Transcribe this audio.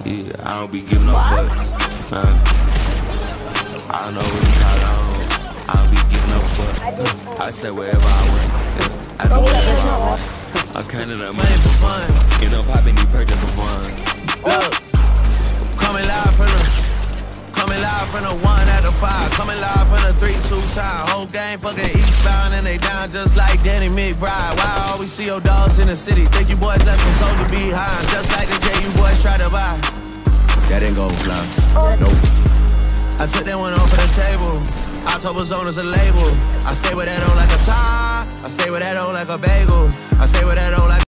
Yeah, I don't be giving no fucks. I don't know what you call it. I don't be giving no fuck. I say wherever I went. I do whatever I want. I counted up money for fun. You know, popping these purchase for fun. Look, coming live from the 1 out of 5. Coming live from the 3-2 time. Whole game fucking eastbound and they down just like Danny McBride. Why I always see your dogs in the city? Think you boys left some soldier behind, just like the J you boys try to buy. That ain't gon' fly. Nope. I took that one off of the table. October Zone is a label. I stay with that on like a tie. I stay with that on like a bagel. I stay with that on like